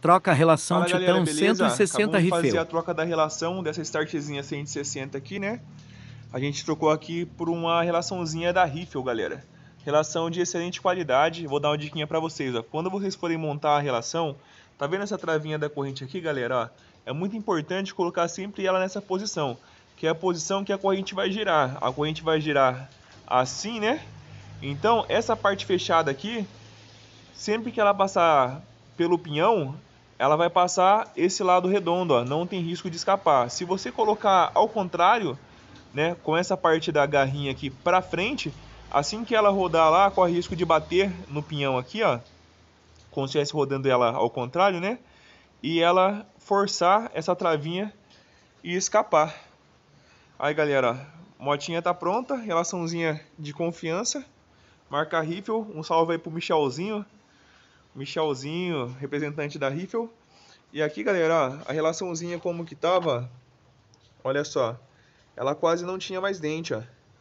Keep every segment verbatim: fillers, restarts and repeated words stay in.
Troca a relação Fala galera, Titão beleza? cento e sessenta Acabamos de fazer Rifle. a troca da relação dessa startzinha cento e sessenta aqui, né? A gente trocou aqui por uma relaçãozinha da Rifle, galera. Relação de excelente qualidade. Vou dar uma diquinha pra vocês, ó. Quando vocês forem montar a relação, tá vendo essa travinha da corrente aqui, galera? Ó, é muito importante colocar sempre ela nessa posição, que é a posição que a corrente vai girar. A corrente vai girar assim, né? Então, essa parte fechada aqui, sempre que ela passar pelo pinhão, ela vai passar esse lado redondo, ó, não tem risco de escapar. Se você colocar ao contrário, né, com essa parte da garrinha aqui para frente, assim que ela rodar lá, corre risco de bater no pinhão aqui, ó, como se estivesse rodando ela ao contrário, né, e ela forçar essa travinha e escapar. Aí, galera, ó, motinha tá pronta, relaçãozinha de confiança, marca Rifle, um salve aí pro Michelzinho, Michelzinho, representante da Rifle. E aqui, galera, ó, a relaçãozinha como que tava, olha só, ela quase não tinha mais dente, ó.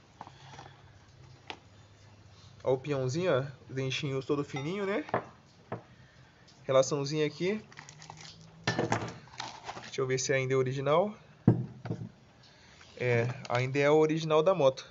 Ó o peãozinho, ó, dentinhos todo fininho, né? Relaçãozinha aqui. Deixa eu ver se ainda é original. É, ainda é a original da moto.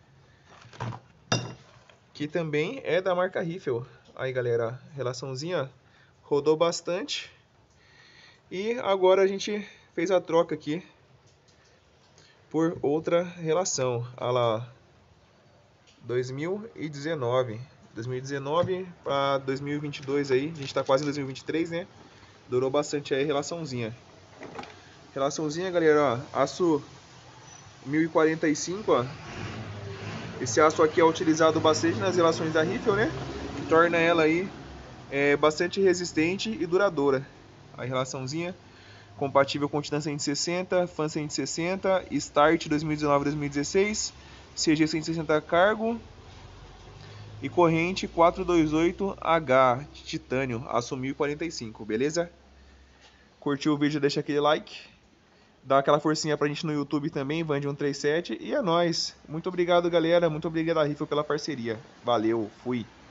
Que também é da marca Rifle. Aí, galera, ó, relaçãozinha, ó, rodou bastante. E agora a gente fez a troca aqui por outra relação. Olha lá, ó. dois mil e dezenove. dois mil e dezenove para dois mil e vinte e dois aí. A gente tá quase em dois mil e vinte e três, né? Durou bastante aí a relaçãozinha. Relaçãozinha, galera, ó. Aço mil e quarenta e cinco, ó. Esse aço aqui é utilizado bastante nas relações da Rifle, né? Que torna ela aí é, bastante resistente e duradoura. A relaçãozinha compatível com Titan cento e sessenta, Fan cento e sessenta, Start dois mil e dezenove dois mil e dezesseis, C G cento e sessenta Cargo e corrente quatrocentos e vinte e oito H de titânio, aço mil e quarenta e cinco, beleza? Curtiu o vídeo, deixa aquele like, dá aquela forcinha pra gente no YouTube também, Vand cento e trinta e sete, e é nóis. Muito obrigado, galera, muito obrigado a Rifle pela parceria. Valeu, fui!